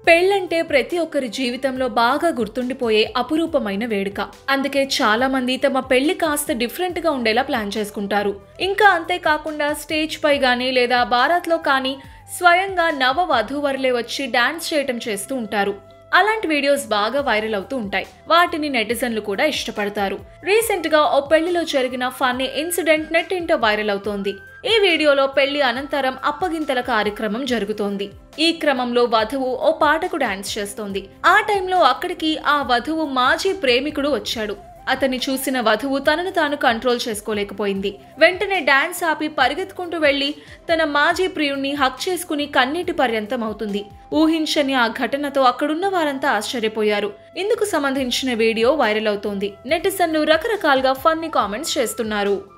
పెళ్ళంటే ప్రతి ఒక్కరి జీవితంలో బాగా గుర్తుండిపోయే అపురూపమైన వేడుక. అందుకే చాలా మంది తమ పెళ్లి కాస్త డిఫరెంట్ గా ఉండేలా ప్లాన్ చేసుకుంటారు. ఇంకా అంతేకాకుండా స్టేజ్ పై గానీ లేదా బారాత్ లో కానీ స్వయంగా నవ వధూవరులే వచ్చి డాన్స్ చేయటం చేస్తూ ఉంటారు. అలాంటి వీడియోస్ బాగా వైరల్ అవుతూ ఉంటాయి. వాటిని నెటిజన్లు కూడా ఇష్టపడతారు. రీసెంట్ గా ఓ పెళ్లిలో జరిగిన ఫన్నీ ఇన్సిడెంట్ నెట్టింట వైరల్ అవుతోంది. ఈ వీడియోలో పెళ్లి అనంతరం అప్పగింతల కార్యక్రమం జరుగుతోంది. ఈ క్రమంలో వధువు ఓ పాటకు డాన్స్ చేస్తోంది. ఆ టైంలో అక్కడికి ఆ వధువు మాజీ ప్రేమికుడు వచ్చాడు. అతన్ని చూసిన వధువు తనను తాను కంట్రోల్ చేసుకోలేకపోయింది. వెంటనే డాన్స్ ఆపి పరిగెత్తుకుంటూ వెళ్లి తన మాజీ ప్రియుణ్ణి హక్ చేసుకుని కన్నీటి పర్యంతం అవుతుంది. ఊహించని ఆ ఘటనతో అక్కడున్న వారంతా ఆశ్చర్యపోయారు. ఇందుకు సంబంధించిన వీడియో వైరల్ అవుతోంది. నెటిజన్లు రకరకాలుగా ఫన్నీ కామెంట్స్ చేస్తున్నారు.